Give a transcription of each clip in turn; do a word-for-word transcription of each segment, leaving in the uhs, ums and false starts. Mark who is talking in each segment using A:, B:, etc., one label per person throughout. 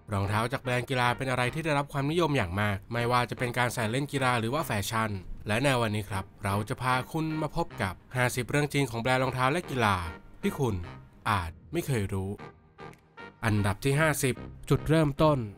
A: รองเท้าจากแบรนด์กีฬาเป็นอะไรที่ได้รับความนิยมอย่างมากไม่ว่าจะเป็นการใส่เล่นกีฬาหรือว่าแฟชั่นและในวันนี้ครับเราจะพาคุณมาพบกับห้าสิบเรื่องจริงของแบรนด์รองเท้าและกีฬาที่คุณอาจไม่เคยรู้อันดับที่ห้าสิบจุดเริ่มต้น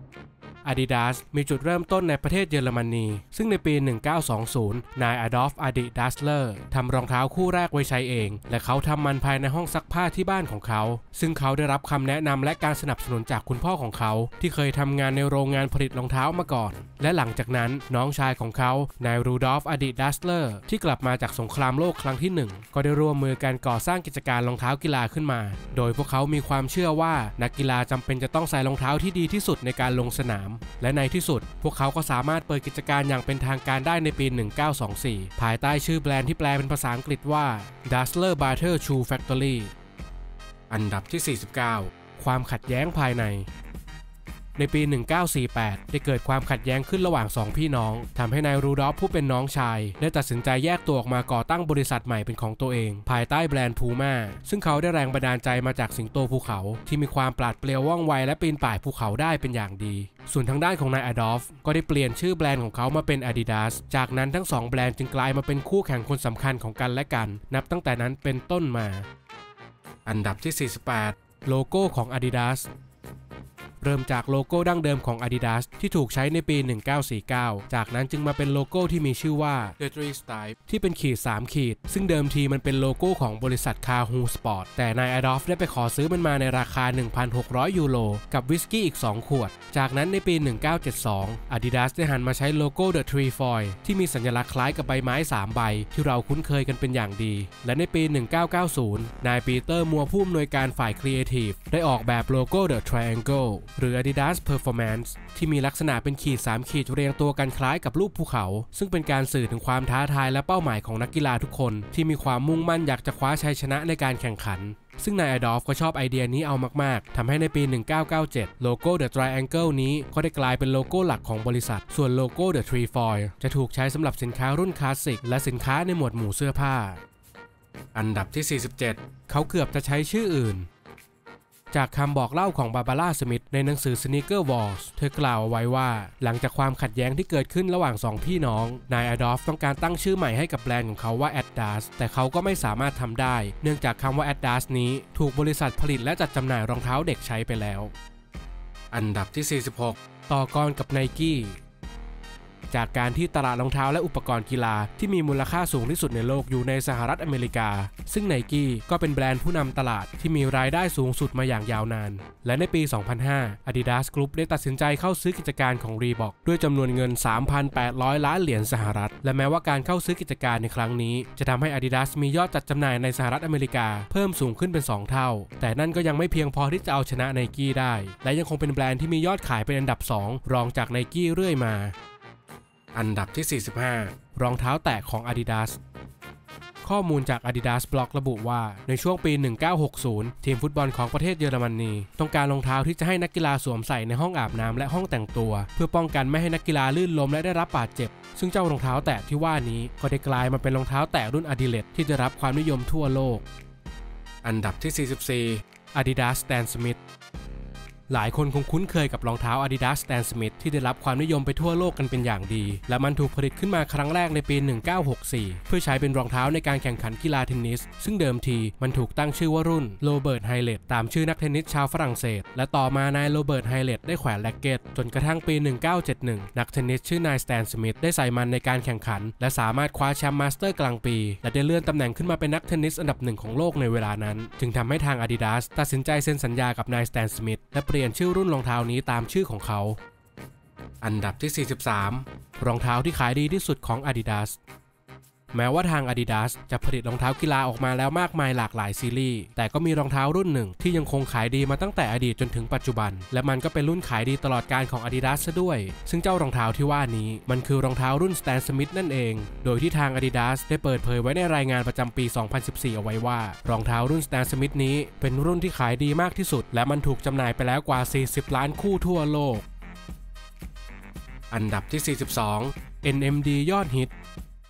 A: Adidas มีจุดเริ่มต้นในประเทศเยอรมนีซึ่งในปีหนึ่งเก้าสองศูนย์นาย Adolf Adi Dassler ทำรองเท้าคู่แรกไว้ใช้เองและเขาทำมันภายในห้องซักผ้าที่บ้านของเขาซึ่งเขาได้รับคำแนะนำและการสนับสนุนจากคุณพ่อของเขาที่เคยทำงานในโรงงานผลิตรองเท้ามาก่อนและหลังจากนั้นน้องชายของเขานาย Rudolf Adi Dassler ที่กลับมาจากสงครามโลกครั้งที่หนึ่งก็ได้ร่วมมือกันก่อสร้างกิจการรองเท้ากีฬาขึ้นมาโดยพวกเขามีความเชื่อว่านักกีฬาจำเป็นจะต้องใส่รองเท้าที่ดีที่สุดในการลงสนามและในที่สุดพวกเขาก็สามารถเปิดกิจการอย่างเป็นทางการได้ในปีหนึ่งเก้าสองสี่ภายใต้ชื่อแบรนด์ที่แปลเป็นภาษาอังกฤษว่า Dassler Butter Shoe Factory อันดับที่สี่สิบเก้าความขัดแย้งภายในในปีหนึ่งเก้าสี่แปดได้เกิดความขัดแย้งขึ้นระหว่างสองพี่น้องทำให้นายรูดอฟผู้เป็นน้องชายได้ตัดสินใจแยกตัวออกมาก่อตั้งบริษัทใหม่เป็นของตัวเองภายใต้แบรนด์พูม่าซึ่งเขาได้แรงบันดาลใจมาจากสิงโตภูเขาที่มีความปราดเปรียวว่องไวและปีนป่ายภูเขาได้เป็นอย่างดีส่วนทางด้านของนายอดอล์ฟก็ได้เปลี่ยนชื่อแบรนด์ของเขามาเป็น Adidas จากนั้นทั้งสองแบรนด์จึงกลายมาเป็นคู่แข่งคนสำคัญของกันและกันนับตั้งแต่นั้นเป็นต้นมาอันดับที่สี่สิบแปดโลโก้ของ Adidasเริ่มจากโลโก้ดั้งเดิมของ Adidas ที่ถูกใช้ในปีหนึ่งเก้าสี่เก้าจากนั้นจึงมาเป็นโลโก้ที่มีชื่อว่า The Three Stripes ที่เป็นขีดสามขีดซึ่งเดิมทีมันเป็นโลโก้ของบริษัท Cahoo Sport แต่นาย Adolf ได้ไปขอซื้อมันมาในราคา หนึ่งพันหกร้อย ยูโรกับวิสกี้อีกสองขวดจากนั้นในปีหนึ่งเก้าเจ็ดสอง Adidas ได้หันมาใช้โลโก้ The Trefoil ที่มีสัญลักษณ์คล้ายกับใบไม้สามใบที่เราคุ้นเคยกันเป็นอย่างดีและในปีหนึ่งเก้าเก้าศูนย์นายปีเตอร์มัวผู้อำนวยการฝ่ายครีเอทีฟได้ออกแบบโลโก้ The Triangle หรือ Adidas Performance ที่มีลักษณะเป็นขีดสามขีดเรียงตัวกันคล้ายกับรูปภูเขาซึ่งเป็นการสื่อถึงความท้าทายและเป้าหมายของนักกีฬาทุกคนที่มีความมุ่งมั่นอยากจะคว้าชัยชนะในการแข่งขันซึ่งนายอดอล์ฟก็ชอบไอเดียนี้เอามากๆทำให้ในปีหนึ่งเก้าเก้าเจ็ดโลโก้ The Triangle นี้ก็ได้กลายเป็นโลโก้หลักของบริษัทส่วนโลโก้ The Trefoil จะถูกใช้สำหรับสินค้ารุ่นคลาสสิกและสินค้าในหมวดหมู่เสื้อผ้าอันดับที่สี่สิบเจ็ดเขาเกือบจะใช้ชื่ออื่นจากคำบอกเล่าของบาบาร่าสมิธในหนังสือ Sneaker Wars เธอกล่าวเอาไว้ว่าหลังจากความขัดแย้งที่เกิดขึ้นระหว่างสองพี่น้องนายอดอล์ฟต้องการตั้งชื่อใหม่ให้กับแบรนด์ของเขาว่า Adidas แต่เขาก็ไม่สามารถทำได้เนื่องจากคำว่า Adidas นี้ถูกบริษัทผลิตและจัดจำหน่ายรองเท้าเด็กใช้ไปแล้วอันดับที่สี่สิบหกต่อกรกับ Nikeจากการที่ตลาดรองเท้าและอุปกรณ์กีฬาที่มีมูลค่าสูงที่สุดในโลกอยู่ในสหรัฐอเมริกาซึ่ง Nike ก็เป็นแบรนด์ผู้นำตลาดที่มีรายได้สูงสุดมาอย่างยาวนานและในปี สองพันห้า Adidas Group ได้ตัดสินใจเข้าซื้อกิจการของ Reebok ด้วยจำนวนเงิน สามพันแปดร้อย ล้านเหรียญสหรัฐและแม้ว่าการเข้าซื้อกิจการในครั้งนี้จะทำให้ Adidas มียอดจัดจำหน่ายในสหรัฐอเมริกาเพิ่มสูงขึ้นเป็นสองเท่าแต่นั่นก็ยังไม่เพียงพอที่จะเอาชนะ Nike ได้และยังคงเป็นแบรนด์ที่มียอดขายเป็นอันดับสองรองจาก Nike เรื่อยมาอันดับที่สี่สิบห้ารองเท้าแตะของ Adidas ข้อมูลจาก Adidas Blog ระบุว่าในช่วงปีหนึ่งเก้าหกศูนย์ทีมฟุตบอลของประเทศเยอรมนีต้องการรองเท้าที่จะให้นักกีฬาสวมใส่ในห้องอาบน้ำและห้องแต่งตัวเพื่อป้องกันไม่ให้นักกีฬาลื่นล้มและได้รับบาดเจ็บซึ่งเจ้ารองเท้าแตะที่ว่านี้ก็ได้กลายมาเป็นรองเท้าแตะรุ่น Adilet ที่ได้รับความนิยมทั่วโลกอันดับที่สี่สิบสี่ Adidas Stan Smithหลายคนคงคุ้นเคยกับรองเท้า Adidas Stan Smith ที่ได้รับความนิยมไปทั่วโลกกันเป็นอย่างดีและมันถูกผลิตขึ้นมาครั้งแรกในปีหนึ่งเก้าหกสี่เพื่อใช้เป็นรองเท้าในการแข่งขันกีฬาเทนนิสซึ่งเดิมทีมันถูกตั้งชื่อว่ารุ่นโรเบิร์ตไฮเลตตามชื่อนักเทนนิสชาวฝรั่งเศสและต่อมานายโรเบิร์ตไฮเลตได้แขวนแร็คเก็ตจนกระทั่งปีหนึ่งเก้าเจ็ดหนึ่งนักเทนนิสชื่อนายสแตนสมิธได้ใส่มันในการแข่งขันและสามารถคว้าแชมป์มาสเตอร์กลางปีและได้เลื่อนตำแหน่งขึ้นมาเป็นนักเทนนิสอันดับหนึ่งของโลกในเวลานั้นจึงทำให้ทาง Adidas ตัดสินใจเซ็นสัญญากับนายสแตนสมิธและเปลี่ยนชื่อรุ่นรองเท้านี้ตามชื่อของเขาอันดับที่สี่สิบสามรองเท้าที่ขายดีที่สุดของ Adidas แม้ว่าทาง Adidas จะผลิตรองเท้ากีฬาออกมาแล้วมากมายหลากหลายซีรีส์แต่ก็มีรองเท้ารุ่นหนึ่งที่ยังคงขายดีมาตั้งแต่อดีตจนถึงปัจจุบันและมันก็เป็นรุ่นขายดีตลอดกาลของ Adidas ซะด้วยซึ่งเจ้ารองเท้าที่ว่านี้มันคือรองเท้ารุ่น Stan Smith นั่นเองโดยที่ทาง Adidas ได้เปิดเผยไว้ในรายงานประจำปี สองพันสิบสี่ เอาไว้ว่ารองเท้ารุ่น Stan Smith นี้เป็นรุ่นที่ขายดีมากที่สุดและมันถูกจำหน่ายไปแล้วกว่าสี่สิบล้านคู่ทั่วโลกอันดับที่สี่สิบสอง เอ็น เอ็ม ดี ยอดฮิตใน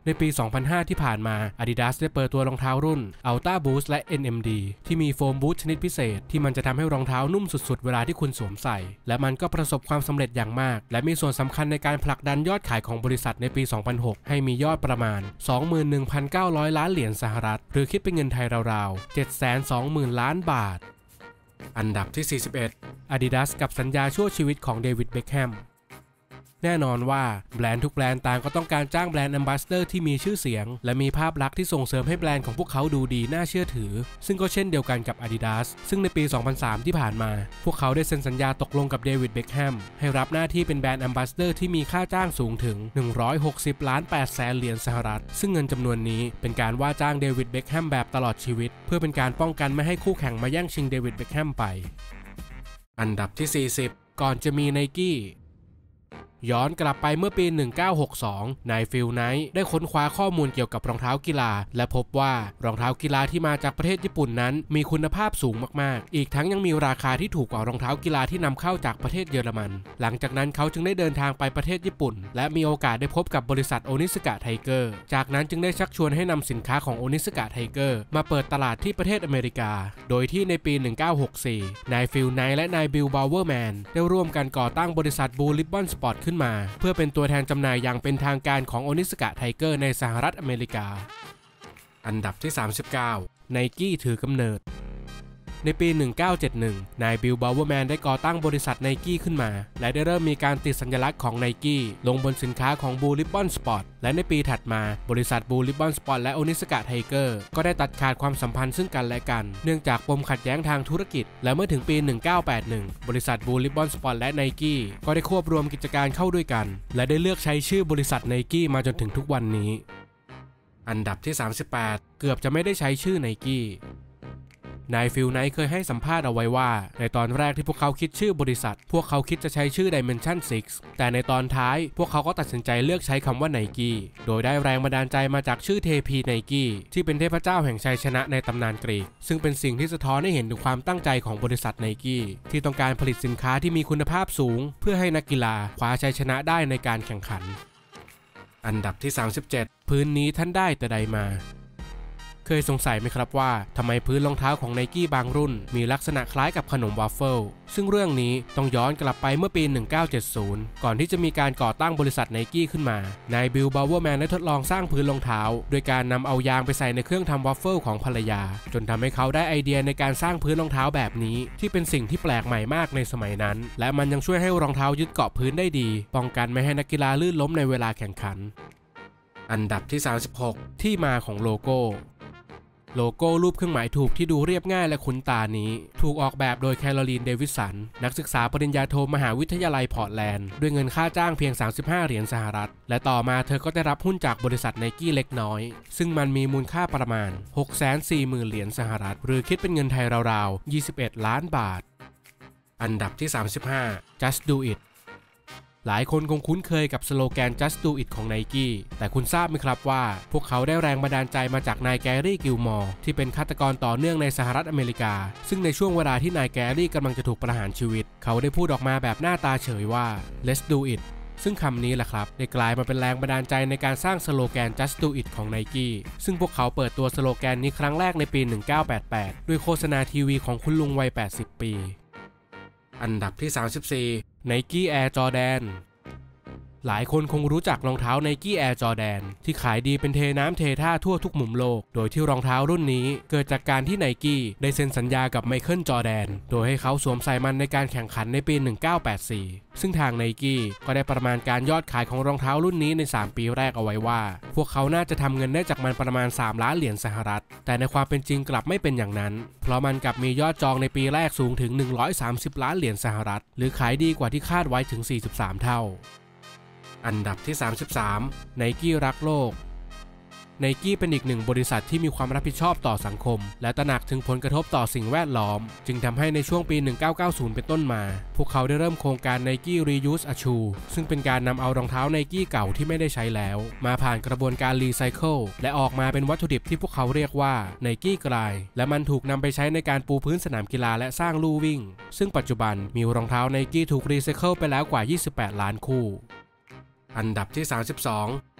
A: ในปี สองพันห้า ที่ผ่านมา Adidas ได้เปิดตัวรองเท้ารุ่น Ultra Boost และ เอ็น เอ็ม ดี ที่มีโฟมบูทชนิดพิเศษที่มันจะทำให้รองเท้านุ่มสุดๆเวลาที่คุณสวมใส่และมันก็ประสบความสำเร็จอย่างมากและมีส่วนสำคัญในการผลักดันยอดขายของบริษัทในปี สองพันหก ให้มียอดประมาณ สองหมื่นหนึ่งพันเก้าร้อย ล้านเหรียญสหรัฐหรือคิดเป็นเงินไทยราวๆ เจ็ดแสนสองหมื่น ล้านบาทอันดับที่ สี่สิบเอ็ด Adidas กับสัญญาชั่วชีวิตของเดวิด เบ็คแฮมแน่นอนว่าแบรนด์ทุกแบรนด์ต่างก็ต้องการจ้างแบรนด์แอมบาสเดอร์ที่มีชื่อเสียงและมีภาพลักษณ์ที่ส่งเสริมให้แบรนด์ของพวกเขาดูดีน่าเชื่อถือซึ่งก็เช่นเดียวกันกับ Adidas ซึ่งในปี สองพันสาม ที่ผ่านมาพวกเขาได้เซ็นสัญญาตกลงกับเดวิด เบ็คแฮมให้รับหน้าที่เป็นแบรนด์แอมบาสเดอร์ที่มีค่าจ้างสูงถึงหนึ่งร้อยหกสิบล้านแปดแสนเหรียญสหรัฐซึ่งเงินจำนวนนี้เป็นการว่าจ้างเดวิด เบ็คแฮมแบบตลอดชีวิตเพื่อเป็นการป้องกันไม่ให้คู่แข่งมาแย่งชิงเดวิด เบ็คแฮมไปอันดับที่ สี่สิบ ก่อนจะมี Nikeย้อนกลับไปเมื่อปี หนึ่งพันเก้าร้อยหกสิบสอง นายฟิลไนท์ได้ค้นคว้าข้อมูลเกี่ยวกับรองเท้ากีฬาและพบว่ารองเท้ากีฬาที่มาจากประเทศญี่ปุ่นนั้นมีคุณภาพสูงมากๆอีกทั้งยังมีราคาที่ถูกกว่ารองเท้ากีฬาที่นำเข้าจากประเทศเยอรมันหลังจากนั้นเขาจึงได้เดินทางไปประเทศญี่ปุ่นและมีโอกาสได้พบกับบริษัทโอนิสกะไทเกอร์จากนั้นจึงได้ชักชวนให้นำสินค้าของโอนิสกะไทเกอร์มาเปิดตลาดที่ประเทศอเมริกาโดยที่ในปี หนึ่งพันเก้าร้อยหกสิบสี่ นายฟิลไนท์และนายบิล บาวเวอร์แมนได้ร่วมกันก่อตั้งบริษัทบูริบบอนสปอร์ตขึ้นมาเพื่อเป็นตัวแทนจำหน่ายอย่างเป็นทางการของโอนิสกะไทเกอร์ในสหรัฐอเมริกาอันดับที่ สามสิบเก้า Nike ถือกำเนิดในปี หนึ่งพันเก้าร้อยเจ็ดสิบเอ็ด นายบิล บาวเวอร์แมนได้ก่อตั้งบริษัท Nike ขึ้นมาและได้เริ่มมีการติดสัญลักษณ์ของ Nike ลงบนสินค้าของ Blue Ribbon Sport และในปีถัดมาบริษัท Blue Ribbon Sport และ Onitsuka Tiger ก็ได้ตัดขาดความสัมพันธ์ซึ่งกันและกันเนื่องจากปมขัดแย้งทางธุรกิจและเมื่อถึงปี หนึ่งพันเก้าร้อยแปดสิบเอ็ด บริษัท Blue Ribbon Sport และ Nike ก็ได้ควบรวมกิจการเข้าด้วยกันและได้เลือกใช้ชื่อบริษัท Nike มาจนถึงทุกวันนี้อันดับที่ สามสิบแปด เกือบจะไม่ได้ใช้ชื่อ Nikeนายฟิลไนท์เคยให้สัมภาษณ์เอาไว้ว่าในตอนแรกที่พวกเขาคิดชื่อบริษัทพวกเขาคิดจะใช้ชื่อ Dimension ซิกซ์ แต่ในตอนท้ายพวกเขาก็ตัดสินใจเลือกใช้คำว่า Nike โดยได้แรงบันดาลใจมาจากชื่อเทพี Nike ที่เป็นเทพเจ้าแห่งชัยชนะในตำนานกรีกซึ่งเป็นสิ่งที่สะท้อนให้เห็นถึงความตั้งใจของบริษัท Nike ที่ต้องการผลิตสินค้าที่มีคุณภาพสูงเพื่อให้นักกีฬาคว้าชัยชนะได้ในการแข่งขันอันดับที่ สามสิบเจ็ด พื้นนี้ท่านได้แต่ใดมาเคยสงสัยไหมครับว่าทำไมพื้นรองเท้าของ Nike บางรุ่นมีลักษณะคล้ายกับขนมวาฟเฟิลซึ่งเรื่องนี้ต้องย้อนกลับไปเมื่อปี หนึ่งพันเก้าร้อยเจ็ดสิบ ก่อนที่จะมีการก่อตั้งบริษัท Nike ขึ้นมานายบิล บาวเวอร์แมนได้ทดลองสร้างพื้นรองเท้าโดยการนำเอายางไปใส่ในเครื่องทำวาฟเฟิลของภรรยาจนทำให้เขาได้ไอเดียในการสร้างพื้นรองเท้าแบบนี้ที่เป็นสิ่งที่แปลกใหม่มากในสมัยนั้นและมันยังช่วยให้รองเท้ายึดเกาะพื้นได้ดีป้องกันไม่ให้นักกีฬาลื่นล้มในเวลาแข่งขันอันดับที่ สามสิบหก ที่มาของโลโก้โลโก้รูปเครื่องหมายถูกที่ดูเรียบง่ายและคุ้นตานี้ถูกออกแบบโดยแคโรลีน เดวิสันนักศึกษาปริญญาโทมหาวิทยาลัยพอร์ตแลนด์ด้วยเงินค่าจ้างเพียงสามสิบห้าเหรียญสหรัฐและต่อมาเธอก็ได้รับหุ้นจากบริษัท Nike เล็กน้อยซึ่งมันมีมูลค่าประมาณ หกแสนสี่หมื่น เหรียญสหรัฐหรือคิดเป็นเงินไทยราวๆยี่สิบเอ็ดล้านบาทอันดับที่ สามสิบห้า Just Do Itหลายคนคงคุ้นเคยกับสโลแกน Just Do It ของ Nike แต่คุณทราบไหมครับว่าพวกเขาได้แรงบันดาลใจมาจากนายแกรี่ กิลมอร์ที่เป็นฆาตกรต่อเนื่องในสหรัฐอเมริกาซึ่งในช่วงเวลาที่นายแกรี่กำลังจะถูกประหารชีวิตเขาได้พูดออกมาแบบหน้าตาเฉยว่า Let's do it ซึ่งคำนี้แหละครับได้กลายมาเป็นแรงบันดาลใจในการสร้างสโลแกน Just Do It ของ Nike ซึ่งพวกเขาเปิดตัวสโลแกนนี้ครั้งแรกในปี หนึ่งพันเก้าร้อยแปดสิบแปด ด้วยโฆษณาทีวีของคุณลุงวัย แปดสิบ ปีอันดับที่ สามสิบสี่ Nike Air Jordanหลายคนคงรู้จักรองเท้า Nike Air Jordan ที่ขายดีเป็นเทน้ำเทท่าทั่วทุกมุมโลกโดยที่รองเท้ารุ่นนี้เกิดจากการที่ Nike ได้เซ็นสัญญากับไมเคิล จอร์แดนโดยให้เขาสวมใส่มันในการแข่งขันในปี หนึ่งพันเก้าร้อยแปดสิบสี่ ซึ่งทาง Nike ก็ได้ประมาณการยอดขายของรองเท้ารุ่นนี้ในสามปีแรกเอาไว้ว่าพวกเขาน่าจะทำเงินได้จากมันประมาณสามล้านเหรียญสหรัฐแต่ในความเป็นจริงกลับไม่เป็นอย่างนั้นเพราะมันกลับมียอดจองในปีแรกสูงถึงหนึ่งร้อยสามสิบล้านเหรียญสหรัฐหรือขายดีกว่าที่คาดไว้ถึงสี่สิบสามเท่าอันดับที่ สามสิบสาม Nike รักโลก Nike เป็นอีกหนึ่งบริษัทที่มีความรับผิดชอบต่อสังคมและตระหนักถึงผลกระทบต่อสิ่งแวดล้อมจึงทำให้ในช่วงปี หนึ่งพันเก้าร้อยเก้าสิบ เป็นต้นมาพวกเขาได้เริ่มโครงการ Nike Reuse a Shoe ซึ่งเป็นการนำเอารองเท้า Nike เก่าที่ไม่ได้ใช้แล้วมาผ่านกระบวนการรีไซเคิลและออกมาเป็นวัตถุดิบที่พวกเขาเรียกว่า Nike Glide และมันถูกนำไปใช้ในการปูพื้นสนามกีฬาและสร้างลู่วิ่งซึ่งปัจจุบันมีรองเท้า Nike ถูกรีไซเคิลไปแล้วกว่ายี่สิบแปดล้านคู่อันดับที่ สามสิบสอง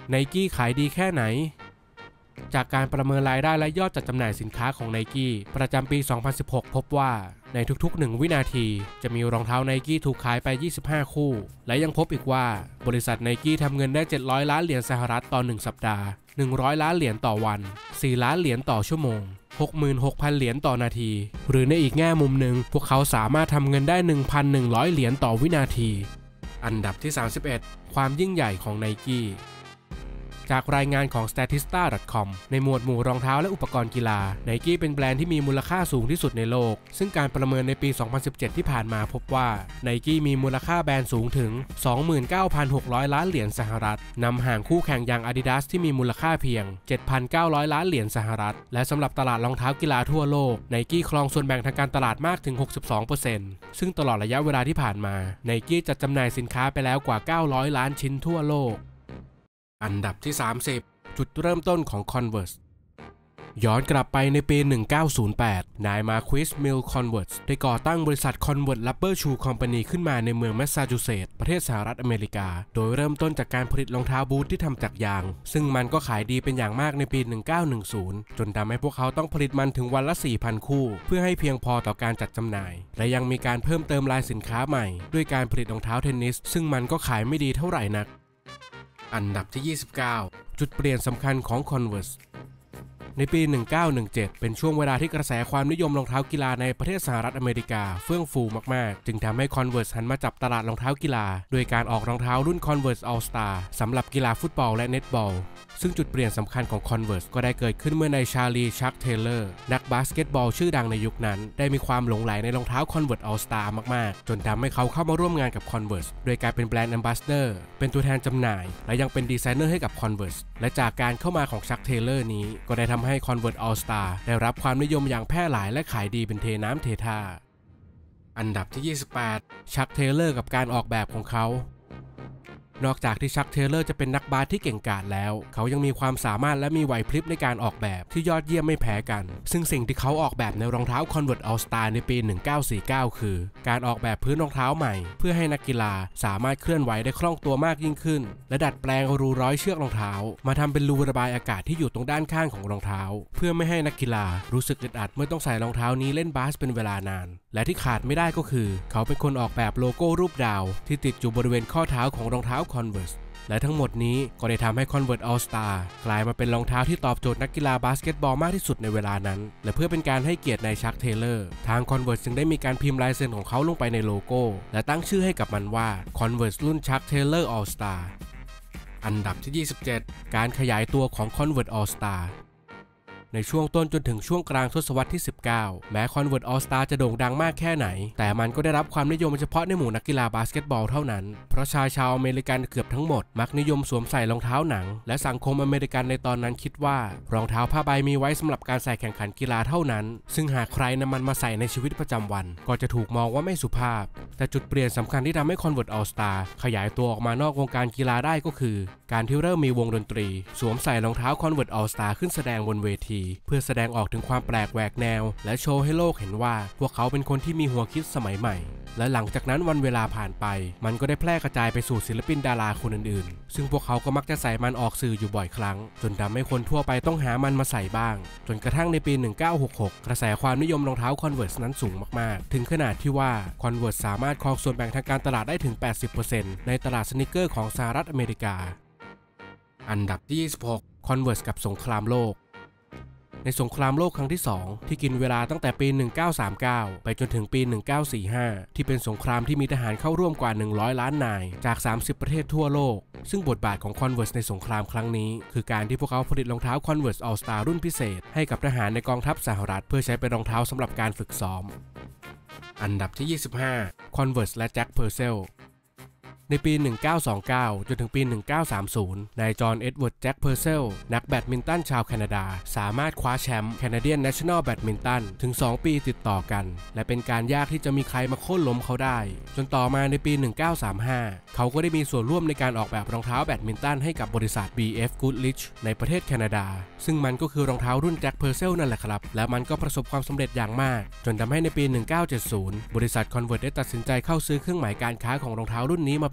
A: Nike ขายดีแค่ไหนจากการประเมินรายได้และยอดจัดจำหน่ายสินค้าของ Nike ประจำปี สองพันสิบหก พบว่าในทุกๆหนึ่งวินาทีจะมีรองเท้า Nike ถูกขายไปยี่สิบห้าคู่และยังพบอีกว่าบริษัท Nike ทำเงินได้เจ็ดร้อยล้านเหรียญสหรัฐต่อหนึ่งสัปดาห์หนึ่งร้อยล้านเหรียญต่อวันสี่ล้านเหรียญต่อชั่วโมง หกหมื่นหกพัน เหรียญต่อนาทีหรือในอีกแง่มุมหนึ่งพวกเขาสามารถทำเงินได้ หนึ่งพันหนึ่งร้อย เหรียญต่อวินาทีอันดับที่สามสิบเอ็ดความยิ่งใหญ่ของ Nikeจากรายงานของ สแตทิสตา ดอท คอม ในหมวดหมู่รองเท้าและอุปกรณ์กีฬา Nike เป็นแบรนด์ที่มีมูลค่าสูงที่สุดในโลกซึ่งการประเมินในปี สองพันสิบเจ็ด ที่ผ่านมาพบว่า Nike มีมูลค่าแบรนด์สูงถึง สองหมื่นเก้าพันหกร้อย ล้านเหรียญสหรัฐนำห่างคู่แข่งอย่าง Adidas ที่มีมูลค่าเพียง เจ็ดพันเก้าร้อย ล้านเหรียญสหรัฐและสำหรับตลาดรองเท้ากีฬาทั่วโลก Nike ครองส่วนแบ่งทางการตลาดมากถึง หกสิบสองเปอร์เซ็นต์ ซึ่งตลอดระยะเวลาที่ผ่านมา Nike จัดจำหน่ายสินค้าไปแล้วกว่าเก้าร้อยล้านชิ้นทั่วโลกอันดับที่สามสิบจุดเริ่มต้นของ Converse ย้อนกลับไปในปี หนึ่งพันเก้าร้อยแปด นายมาร์ควิส มิล คอนเวิร์สได้ก่อตั้งบริษัท Converse Rubber Shoe Company ขึ้นมาในเมืองแมสซาชูเซตส์ประเทศสหรัฐอเมริกาโดยเริ่มต้นจากการผลิตรองเท้าบูทที่ทำจากยางซึ่งมันก็ขายดีเป็นอย่างมากในปี หนึ่งพันเก้าร้อยสิบ จนทำให้พวกเขาต้องผลิตมันถึงวันละ สี่พัน คู่เพื่อให้เพียงพอต่อการจัดจำหน่ายและยังมีการเพิ่มเติมลายสินค้าใหม่ด้วยการผลิตรองเท้าเทนนิสซึ่งมันก็ขายไม่ดีเท่าไหร่นักอันดับที่ยี่สิบเก้าจุดเปลี่ยนสำคัญของ Converse ในปี หนึ่งพันเก้าร้อยสิบเจ็ด เป็นช่วงเวลาที่กระแสความนิยมรองเท้ากีฬาในประเทศสหรัฐอเมริกาเฟื่องฟูมากๆจึงทำให้ Converse หันมาจับตลาดรองเท้ากีฬาโดยการออกรองเท้ารุ่น Converse All Star สำหรับกีฬาฟุตบอลและเน็ตบอลซึ่งจุดเปลี่ยนสำคัญของ Converse ก็ได้เกิดขึ้นเมื่อนายชาลี ชัก เทเลอร์นักบาสเกตบอลชื่อดังในยุคนั้นได้มีความหลงใหลในรองเท้า Converse All Star มากๆจนทำให้เขาเข้ามาร่วมงานกับ Converse โดยการเป็นแบรนด์ Ambassador เป็นตัวแทนจำหน่ายและยังเป็นดีไซเนอร์ให้กับ Converse และจากการเข้ามาของชัก เทเลอร์นี้ก็ได้ทำให้ Converse All Star ได้รับความนิยมอย่างแพร่หลายและขายดีเป็นเทน้ำเทท่าอันดับที่ยี่สิบแปดชัก เทเลอร์กับการออกแบบของเขานอกจากที่ชัก เทเลอร์จะเป็นนักบาสที่เก่งกาจแล้วเขายังมีความสามารถและมีไหวพริบในการออกแบบที่ยอดเยี่ยมไม่แพ้กันซึ่งสิ่งที่เขาออกแบบในรองเท้า Converse All Star ในปี หนึ่งพันเก้าร้อยสี่สิบเก้า คือการออกแบบพื้นรองเท้าใหม่เพื่อให้นักกีฬาสามารถเคลื่อนไหวได้คล่องตัวมากยิ่งขึ้นและดัดแปลงรูร้อยเชือกรองเท้ามาทำเป็นรูระบายอากาศที่อยู่ตรงด้านข้างของรองเท้าเพื่อไม่ให้นักกีฬารู้สึกอึดอัดเมื่อต้องใส่รองเท้านี้เล่นบาสเป็นเวลานานและที่ขาดไม่ได้ก็คือเขาเป็นคนออกแบบโลโก้รูปดาวที่ติดอยู่บริเวณข้อเท้าของรองเท้า Converseและทั้งหมดนี้ก็ได้ทำให้ Converse All Star กลายมาเป็นรองเท้าที่ตอบโจทย์นักกีฬาบาสเกตบอลมากที่สุดในเวลานั้นและเพื่อเป็นการให้เกียรตินายชัก เทเลอร์ทาง Converse จึงได้มีการพิมพ์ลายเซ็นของเขาลงไปในโลโก้และตั้งชื่อให้กับมันว่า Converse รุ่นชัก เทเลอร์ All Star อันดับที่ยี่สิบเจ็ดการขยายตัวของ Converse All Starในช่วงต้นจนถึงช่วงกลางทศวรรษที่สิบเก้าแม้ Converse All Star จะโด่งดังมากแค่ไหนแต่มันก็ได้รับความนิยมเฉพาะในหมู่นักกีฬาบาสเกตบอลเท่านั้นเพราะชายชาวอเมริกันเกือบทั้งหมดมักนิยมสวมใส่รองเท้าหนังและสังคมอเมริกันในตอนนั้นคิดว่ารองเท้าผ้าใบมีไว้สำหรับการใส่แข่งขันกีฬาเท่านั้นซึ่งหากใครนำมันมาใส่ในชีวิตประจำวันก็จะถูกมองว่าไม่สุภาพแต่จุดเปลี่ยนสำคัญที่ทำให้ Converse All Star ขยายตัวออกมานอกวงการกีฬาได้ก็คือการที่เริ่มมีวงดนตรีสวมใส่รองเท้า Converse All Star ขึ้นแสดงบนเวทีเพื่อแสดงออกถึงความแปลกแหวกแนวและโชว์ให้โลกเห็นว่าพวกเขาเป็นคนที่มีหัวคิดสมัยใหม่และหลังจากนั้นวันเวลาผ่านไปมันก็ได้แพร่กระจายไปสู่ศิลปินดาราคนอื่นๆซึ่งพวกเขาก็มักจะใส่มันออกสื่ออยู่บ่อยครั้งจนทำให้คนทั่วไปต้องหามันมาใส่บ้างจนกระทั่งในปี หนึ่งพันเก้าร้อยหกสิบหก กระแสความนิยมรองเท้า Converse นั้นสูงมากๆถึงขนาดที่ว่า Converse สามารถครองส่วนแบ่งทางการตลาดได้ถึง แปดสิบเปอร์เซ็นต์ ในตลาดสนิเกอร์ของสหรัฐอเมริกาอันดับที่ยี่สิบหก Converse กับสงครามโลกในสงครามโลกครั้งที่สองที่กินเวลาตั้งแต่ปี หนึ่งพันเก้าร้อยสามสิบเก้า ไปจนถึงปี หนึ่งพันเก้าร้อยสี่สิบห้า ที่เป็นสงครามที่มีทหารเข้าร่วมกว่า หนึ่งร้อย ล้านนายจาก สามสิบ ประเทศทั่วโลกซึ่งบทบาทของ Converse ในสงครามครั้งนี้คือการที่พวกเขาผลิตรองเท้า Converse All Star รุ่นพิเศษให้กับทหารในกองทัพสหรัฐเพื่อใช้เป็นรองเท้าสำหรับการฝึกซ้อมอันดับที่ยี่สิบห้า Converse และ Jack Purcellในปี หนึ่งพันเก้าร้อยยี่สิบเก้า จนถึงปี หนึ่งพันเก้าร้อยสามสิบ นายจอห์น เอ็ดเวิร์ด แจ็ค เพอร์เซลนักแบดมินตันชาวแคนาดาสามารถคว้าแชมป์ Canadian National Badminton ถึง สอง ปีติดต่อกันและเป็นการยากที่จะมีใครมาโค่นล้มเขาได้จนต่อมาในปี หนึ่งพันเก้าร้อยสามสิบห้า เขาก็ได้มีส่วนร่วมในการออกแบบรองเท้าแบดมินตันให้กับบริษัท บี เอฟ Goodrich ในประเทศแคนาดาซึ่งมันก็คือรองเท้ารุ่น Jack Purcell นั่นแหละครับและมันก็ประสบความสำเร็จอย่างมากจนทำให้ในปี หนึ่งพันเก้าร้อยเจ็ดสิบ บริษัท Converse ได้ตัดสินใจเข้าซื้อเครื่องหมายการค้าของรองเท้ารุ่นนี้มาเป็น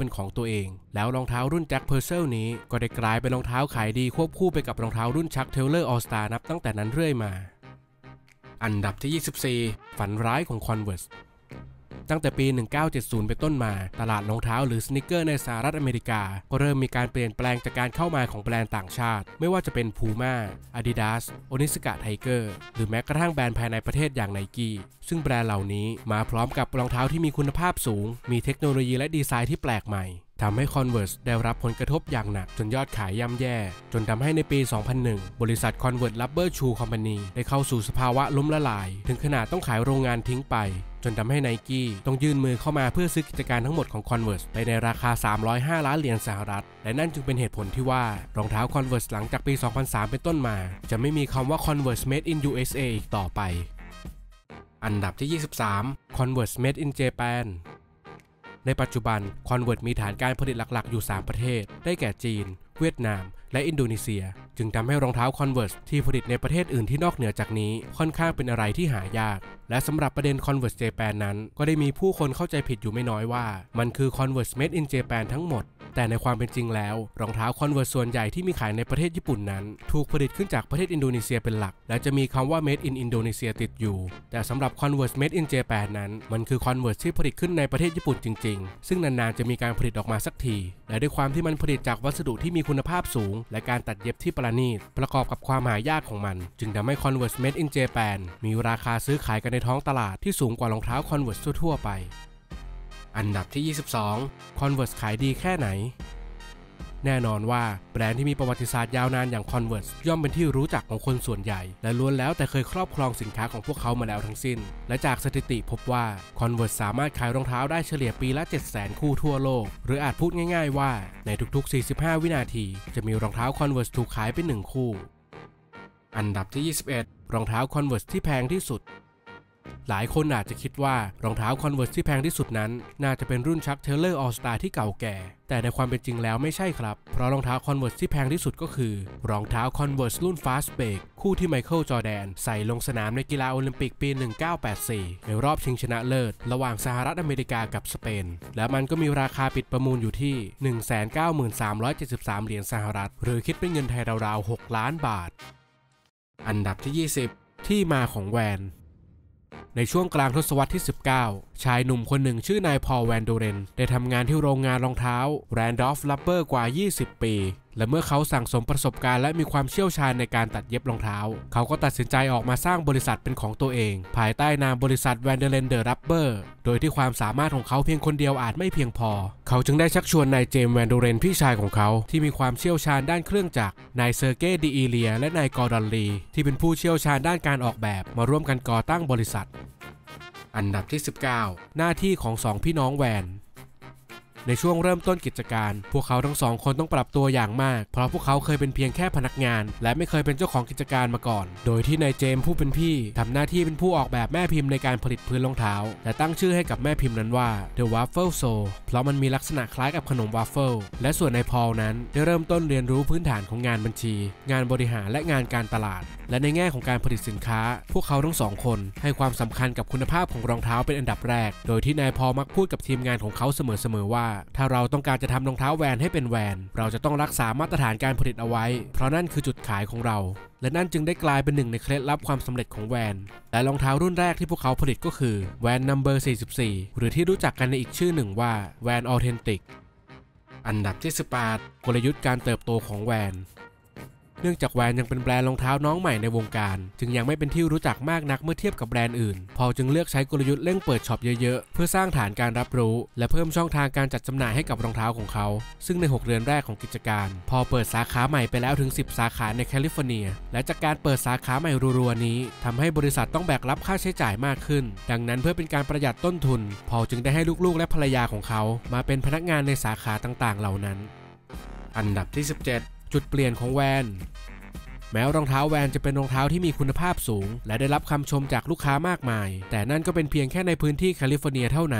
A: เป็นของตัวเองแล้วรองเท้ารุ่นแจ็คเพอร์เซลนี้ก็ได้กลายเป็นรองเท้าขายดีควบคู่ไปกับรองเท้ารุ่นชักเทเลอร์ออลสตาร์นับตั้งแต่นั้นเรื่อยมาอันดับที่ยี่สิบสี่ฝันร้ายของ Converseตั้งแต่ปี หนึ่งพันเก้าร้อยเจ็ดสิบ เป็นต้นมาตลาดรองเท้าหรือสนิเกอร์ในสหรัฐอเมริกาก็เริ่มมีการเปลี่ยนแปลงจากการเข้ามาของแบรนด์ต่างชาติไม่ว่าจะเป็น Puma, Adidas, Onitsuka Tiger หรือแม้กระทั่งแบรนด์ภายในประเทศอย่าง Nike ซึ่งแบรนด์เหล่านี้มาพร้อมกับรองเท้าที่มีคุณภาพสูงมีเทคโนโลยีและดีไซน์ที่แปลกใหม่ทำให้ Converse ได้รับผลกระทบอย่างหนักจนยอดขายย่ำแย่จนทำให้ในปี สองพันหนึ่ง บริษัท Converse Rubber Shoe Company ได้เข้าสู่สภาวะล้มละลายถึงขนาดต้องขายโรงงานทิ้งไปจนทำให้ Nike ต้องยื่นมือเข้ามาเพื่อซื้อกิจการทั้งหมดของ Converse ไปในราคาสามร้อยห้าล้านเหรียญสหรัฐและนั่นจึงเป็นเหตุผลที่ว่ารองเท้า Converse หลังจากปี สองพันสาม เป็นต้นมาจะไม่มีคำว่า Converse Made in ยู เอส เอ อีกต่อไปอันดับที่ยี่สิบสาม Converse Made in Japanในปัจจุบัน Converse มีฐานการผลิตหลักๆอยู่สามประเทศได้แก่จีนเวียดนามและอินโดนีเซียจึงทำให้รองเท้า Converse ที่ผลิตในประเทศอื่นที่นอกเหนือจากนี้ค่อนข้างเป็นอะไรที่หายากและสำหรับประเด็น Converse Japan นั้นก็ได้มีผู้คนเข้าใจผิดอยู่ไม่น้อยว่ามันคือ Converse Made in Japan ทั้งหมดแต่ในความเป็นจริงแล้วรองเท้า Converse ส่วนใหญ่ที่มีขายในประเทศญี่ปุ่นนั้นถูกผลิตขึ้นจากประเทศอินโดนีเซียเป็นหลักและจะมีคำว่า Made in Indonesia ติดอยู่แต่สำหรับ Converse Made in Japan นั้นมันคือ Converse ที่ผลิตขึ้นในประเทศญี่ปุ่นจริงๆซึ่งนานๆจะมีการผลิตออกมาสักทีและด้วยความที่มันผลิตจากวัสดุที่มีคุณภาพสูงและการตัดเย็บที่ประณีตประกอบกับความหายากของมันจึงทำให้ Converse Made in Japan มีราคาซื้อขายกันในท้องตลาดที่สูงกว่ารองเท้า Converse ทั่วๆไปอันดับที่ยี่สิบสอง Converse ขายดีแค่ไหนแน่นอนว่าแบรนด์ที่มีประวัติศาสตร์ยาวนานอย่าง Converse ย่อมเป็นที่รู้จักของคนส่วนใหญ่และล้วนแล้วแต่เคยครอบครองสินค้าของพวกเขามาแล้วทั้งสิ้นและจากสถิติพบว่า Converse สามารถขายรองเท้าได้เฉลี่ยปีละ เจ็ดแสน คู่ทั่วโลกหรืออาจพูดง่ายๆว่าในทุกๆสี่สิบห้าวินาทีจะมีรองเท้า Converse ถูกขายไปหนึ่งคู่อันดับที่ยี่สิบเอ็ดรองเท้า Converse ที่แพงที่สุดหลายคนอาจจะคิดว่ารองเท้า Converse ที่แพงที่สุดนั้นน่าจะเป็นรุ่น Chuck Taylor All Star ที่เก่าแก่แต่ในความเป็นจริงแล้วไม่ใช่ครับเพราะรองเท้า Converse ที่แพงที่สุดก็คือรองเท้า Converse รุ่น Fast Break คู่ที่ไมเคิลจอร์แดนใส่ลงสนามในกีฬาโอลิมปิกปี หนึ่งพันเก้าร้อยแปดสิบสี่ ในรอบชิงชนะเลิศระหว่างสหรัฐอเมริกากับสเปนและมันก็มีราคาปิดประมูลอยู่ที่ หนึ่งแสนเก้าหมื่นสามร้อยเจ็ดสิบสาม เหรียญสหรัฐหรือคิดเป็นเงินไทยราวๆหกล้านบาทอันดับที่ยี่สิบที่มาของแวนในช่วงกลางทศวรรษที่สิบเก้าชายหนุ่มคนหนึ่งชื่อนายพอล แวนโดเรนได้ทำงานที่โรงงานรองเท้า Randolph Rubber กว่ายี่สิบปีและเมื่อเขาสั่งสมประสบการณ์และมีความเชี่ยวชาญในการตัดเย็บรองเท้าเขาก็ตัดสินใจออกมาสร้างบริษัทเป็นของตัวเองภายใต้นามบริษัท Vanderlyn The Rubber โดยที่ความสามารถของเขาเพียงคนเดียวอาจไม่เพียงพอเขาจึงได้ชักชวนนายเจมส์ แวนโดเรนพี่ชายของเขาที่มีความเชี่ยวชาญด้านเครื่องจักรนายเซอร์เกย์ ดิอีเลียและนายกอร์ดอนลีที่เป็นผู้เชี่ยวชาญด้านการออกแบบมาร่วมกันก่อตั้งบริษัทอันดับที่สิบเก้าหน้าที่ของสองพี่น้องแวนในช่วงเริ่มต้นกิจการพวกเขาทั้งสองคนต้องปรับตัวอย่างมากเพราะพวกเขาเคยเป็นเพียงแค่พนักงานและไม่เคยเป็นเจ้าของกิจการมาก่อนโดยที่นายเจมส์ผู้เป็นพี่ทำหน้าที่เป็นผู้ออกแบบแม่พิมพ์ในการผลิตพื้นรองเท้าและตั้งชื่อให้กับแม่พิมพ์นั้นว่า The Waffle Sole เพราะมันมีลักษณะคล้ายกับขนมวาฟเฟิลและส่วนนายพอลนั้นได้เริ่มต้นเรียนรู้พื้นฐานของงานบัญชีงานบริหารและงานการตลาดและในแง่ของการผลิตสินค้าพวกเขาทั้งสองคนให้ความสำคัญกับคุณภาพของรองเท้าเป็นอันดับแรกโดยที่นายพอลมักพูดกับทีมงานของเขาเสมอๆว่าถ้าเราต้องการจะทำรองเท้าแวนให้เป็นแวนเราจะต้องรักษามาตรฐานการผลิตเอาไว้เพราะนั่นคือจุดขายของเราและนั่นจึงได้กลายเป็นหนึ่งในเคล็ดลับความสำเร็จของแวนและรองเท้ารุ่นแรกที่พวกเขาผลิตก็คือแวนนัมเบอร์สี่สิบสี่หรือที่รู้จักกันในอีกชื่อหนึ่งว่าแวนออเทนติกอันดับที่สิบแปดกลยุทธ์การเติบโตของแวนเนื่องจากแวนยังเป็นแบรนด์รองเท้าน้องใหม่ในวงการจึงยังไม่เป็นที่รู้จักมากนักเมื่อเทียบกับแบรนด์อื่นพอจึงเลือกใช้กลยุทธ์เร่งเปิดช็อปเยอะๆเพื่อสร้างฐานการรับรู้และเพิ่มช่องทางการจัดจำหน่ายให้กับรองเท้าของเขาซึ่งในหกเดือนแรกของกิจการพอเปิดสาขาใหม่ไปแล้วถึงสิบสาขาในแคลิฟอร์เนียและจากการเปิดสาขาใหม่รัวๆนี้ทำให้บริษัทต้องแบกรับค่าใช้จ่ายมากขึ้นดังนั้นเพื่อเป็นการประหยัดต้นทุนพอจึงได้ให้ลูกๆและภรรยาของเขามาเป็นพนักงานในสาขาต่างๆเหล่านั้นอันดับที่สิบเจ็ดจุดเปลี่ยนของแวนแม้รองเท้าแวนจะเป็นรองเท้าที่มีคุณภาพสูงและได้รับคำชมจากลูกค้ามากมายแต่นั่นก็เป็นเพียงแค่ในพื้นที่แคลิฟอร์เนียเท่านั้นจ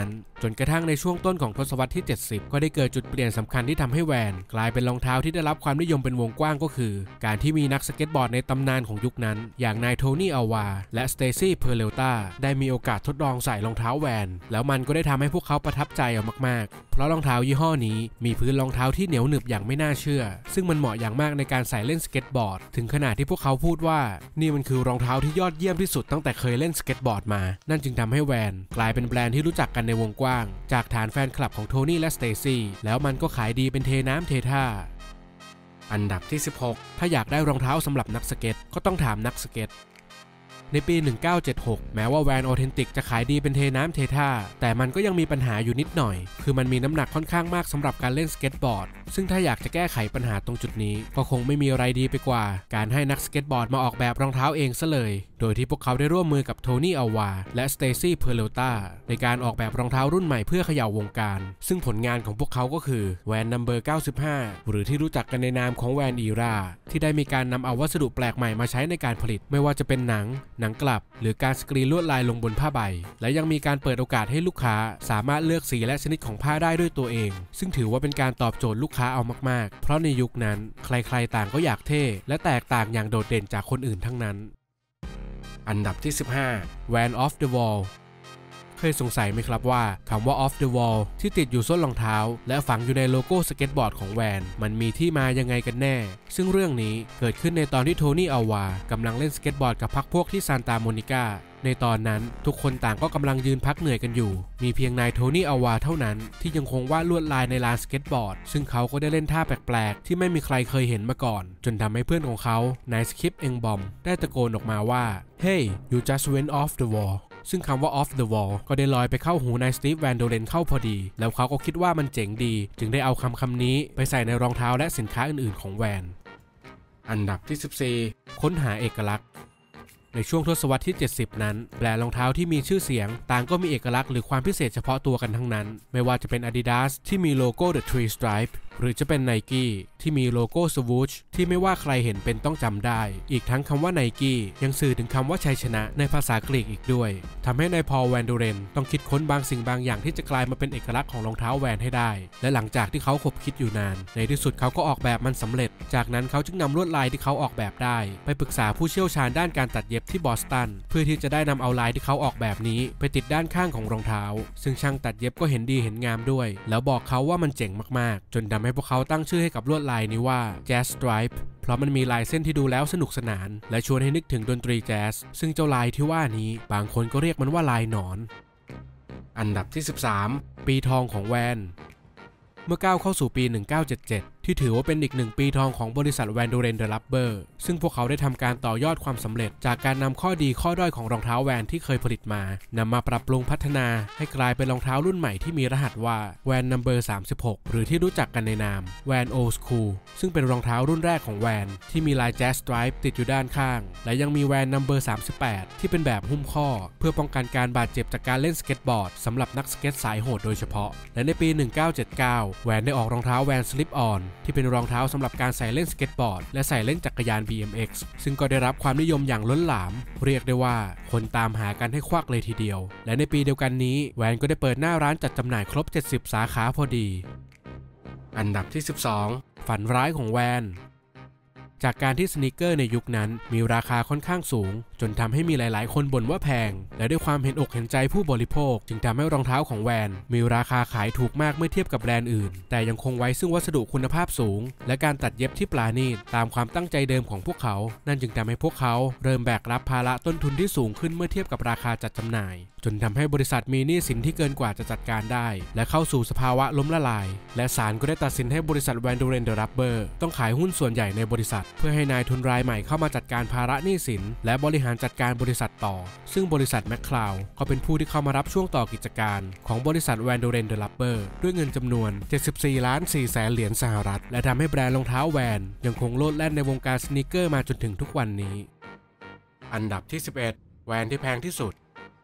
A: จนกระทั่งในช่วงต้นของทศวรรษที่เจ็ดสิบก็ได้เกิดจุดเปลี่ยนสำคัญที่ทำให้แวนกลายเป็นรองเท้าที่ได้รับความนิยมเป็นวงกว้างก็คือการที่มีนักสเก็ตบอร์ดในตำนานของยุคนั้นอย่างนายโทนี่อัลวาและสเตซี่เพอร์เลต้าได้มีโอกาสทดลองใส่รองเท้าแวนแล้วมันก็ได้ทำให้พวกเขาประทับใจเอามากๆเพราะรองเท้ายี่ห้อนี้มีพื้นรองเท้าที่เหนียวหนึบอย่างไม่น่าเชื่อซึ่งมันเหมาะอย่างมากในการใส่เล่นสเก็ตบอร์ดถึงขนาดที่พวกเขาพูดว่านี่มันคือรองเท้าที่ยอดเยี่ยมที่สุดตั้งแต่เคยเล่นสเก็ตบอร์ดมานั่นจึงทำให้แวนกลายเป็นแบรนด์ที่รู้จักกันในวงกว้างจากฐานแฟนคลับของโทนี่และสเตซี่แล้วมันก็ขายดีเป็นเทน้ำเทท่าอันดับที่สิบหกถ้าอยากได้รองเท้าสำหรับนักสเก็ตก็ต้องถามนักสเก็ตในปีหนึ่งเก้าเจ็ดหกแม้ว่าแวนออเทนติกจะขายดีเป็นเทน้ำเทท่าแต่มันก็ยังมีปัญหาอยู่นิดหน่อยคือมันมีน้ำหนักค่อนข้างมากสำหรับการเล่นสเก็ตบอร์ดซึ่งถ้าอยากจะแก้ไขปัญหาตรงจุดนี้ก็คงไม่มีอะไรดีไปกว่าการให้นักสเก็ตบอร์ดมาออกแบบรองเท้าเองซะเลยโดยที่พวกเขาได้ร่วมมือกับโทนี่อัลวาและสเตซี่เพอร์เลต้าในการออกแบบรองเท้ารุ่นใหม่เพื่อเขย่าวงการซึ่งผลงานของพวกเขาก็คือแวนนัมเบอร์เก้าสิบห้าหรือที่รู้จักกันในนามของแวนอีราที่ได้มีการนำเอาวัสดุแปลกใหม่มาใช้ในการผลิตไม่ว่าจะเป็นหนังหนังกลับหรือการสกรีนลวดลายลงบนผ้าใบและยังมีการเปิดโอกาสให้ลูกค้าสามารถเลือกสีและชนิดของผ้าได้ด้วยตัวเองซึ่งถือว่าเป็นการตอบโจทย์ลูกค้าเอามากๆเพราะในยุคนั้นใครๆต่างก็อยากเท่และแตกต่างอย่างโดดเด่นจากคนอื่นทั้งนั้นอันดับที่สิบห้า Van Off the Wall เคยสงสัยไหมครับว่าคำว่า off the wall ที่ติดอยู่ส้นรองเท้าและฝังอยู่ในโลโก้สเก็ตบอร์ดของแวนมันมีที่มายังไงกันแน่ซึ่งเรื่องนี้เกิดขึ้นในตอนที่โทนี่อัลวากำลังเล่นสเก็ตบอร์ดกับพรรคพวกที่ซานตาโมนิกาในตอนนั้นทุกคนต่างก็กำลังยืนพักเหนื่อยกันอยู่มีเพียงนายโทนี่อัลวาเท่านั้นที่ยังคงวาดลวดลายในลานสเก็ตบอร์ดซึ่งเขาก็ได้เล่นท่าแปลกๆที่ไม่มีใครเคยเห็นมาก่อนจนทำให้เพื่อนของเขานายสคิปเองบอมได้ตะโกนออกมาว่า Hey you just went off the wall ซึ่งคำว่า off the wall ก็ได้ลอยไปเข้าหูนายสตีฟแวนโดเลนเข้าพอดีแล้วเขาก็คิดว่ามันเจ๋งดีจึงได้เอาคำคำนี้ไปใส่ในรองเท้าและสินค้าอื่นๆของแวนอันดับที่สิบสี่ค้นหาเอกลักษณ์ในช่วงทศวรรษที่เจ็ดสิบนั้นแบรนด์รองเท้าที่มีชื่อเสียงต่างก็มีเอกลักษณ์หรือความพิเศษเฉพาะตัวกันทั้งนั้นไม่ว่าจะเป็น Adidas ที่มีโลโก้ The Three Stripe หรือจะเป็น Nike ที่มีโลโก้ Swoosh ที่ไม่ว่าใครเห็นเป็นต้องจำได้อีกทั้งคำว่า Nike ยังสื่อถึงคำว่าชัยชนะในภาษากรีกอีกด้วยทำให้นายพอล แวนโดเรนต้องคิดค้นบางสิ่งบางอย่างที่จะกลายมาเป็นเอกลักษณ์ของรองเท้าแวนให้ได้และหลังจากที่เขาคบคิดอยู่นานในที่สุดเขาก็ออกแบบมันสำเร็จจากนั้นเขาจึงนำลวดลายที่เขาออกแบบได้ไปปรึกษาผู้เชี่ยวชาญด้านการตัดเย็บที่บอสตันเพื่อที่จะได้นำเอาลายที่เขาออกแบบนี้ไปติดด้านข้างของรองเท้าซึ่งช่างตัดเย็บก็เห็นดีเห็นงามด้วยแล้วบอกเขาว่ามันเจ๋งมากๆจนทำให้พวกเขาตั้งชื่อให้กับลวดลายนี้ว่า Jazz Stripe เพราะมันมีลายเส้นที่ดูแล้วสนุกสนานและชวนให้นึกถึงดนตรีแจ๊สซึ่งเจ้าลายที่ว่านี้บางคนก็เรียกมันว่าลายหนอนอันดับที่สิบสามปีทองของแวนเมื่อก้าวเข้าสู่ปีหนึ่งเก้าเจ็ดเจ็ดที่ถือว่าเป็นอีกหนึ่งปีทองของบริษัทแวนโดเรนเดอะรับเบอร์ซึ่งพวกเขาได้ทำการต่อยอดความสำเร็จจากการนำข้อดีข้อด้อยของรองเท้าแวนที่เคยผลิตมานำมาปรับปรุงพัฒนาให้กลายเป็นรองเท้ารุ่นใหม่ที่มีรหัสว่าแวนนัมเบอร์สามสิบหกหรือที่รู้จักกันในนามแวนโอสคูลซึ่งเป็นรองเท้ารุ่นแรกของแวนที่มีลายแจ๊สสไตรป์ติดอยู่ด้านข้างและยังมีแวนนัมเบอร์สามสิบแปดที่เป็นแบบหุ้มข้อเพื่อป้องกันการบาดเจ็บจากการเล่นสเก็ตบอร์ดสำหรับนักสเก็ตสายโหดโดยเฉพาะและในปีหนึ่งเก้าเจ็ดเก้าแวนได้ออกรองเท้าแวนสลิปออนที่เป็นรองเท้าสำหรับการใส่เล่นสเก็ตบอร์ดและใส่เล่นจักรยาน บี เอ็ม เอ็กซ์ ซึ่งก็ได้รับความนิยมอย่างล้นหลามเรียกได้ว่าคนตามหากันให้ควักเลยทีเดียวและในปีเดียวกันนี้แวนก็ได้เปิดหน้าร้านจัดจำหน่ายครบเจ็ดสิบสาขาพอดีอันดับที่สิบสองฝันร้ายของแวนจากการที่สนีกเกอร์ในยุคนั้นมีราคาค่อนข้างสูงจนทำให้มีหลายๆคนบ่นว่าแพงและด้วยความเห็นอกเห็นใจผู้บริโภคจึงทำให้รองเท้าของแวนมีราคาขายถูกมากเมื่อเทียบกับแบรนด์อื่นแต่ยังคงไว้ซึ่งวัสดุคุณภาพสูงและการตัดเย็บที่ปราณีตตามความตั้งใจเดิมของพวกเขานั่นจึงทำให้พวกเขาเริ่มแบกรับภาระต้นทุนที่สูงขึ้นเมื่อเทียบกับราคาจัดจำหน่ายจนทำให้บริษัทมีหนี้สินที่เกินกว่าจะจัดการได้และเข้าสู่สภาวะล้มละลายและศาลก็ได้ตัดสินให้บริษัทแวนโดเรนเดอะรับเบอร์ต้องขายหุ้นส่วนใหญ่ในบริษัทเพื่อให้นายทุนรายใหม่เข้ามาจัดการภาระหนี้สินและบริหารจัดการบริษัทต่อซึ่งบริษัทแมคคลาวก็เป็นผู้ที่เข้ามารับช่วงต่อกิจการของบริษัทแวนโดเรนเดอะรับเบอร์ด้วยเงินจำนวนเจ็ดสิบสี่ล้านสี่แสนเหรียญสหรัฐและทำให้แบรนด์รองเท้าแวนยังคงโลดแล่นในวงการสนีกเกอร์มาจนถึงทุกวันนี้อันดับที่สิบเอ็ดแวนที่แพงที่สุด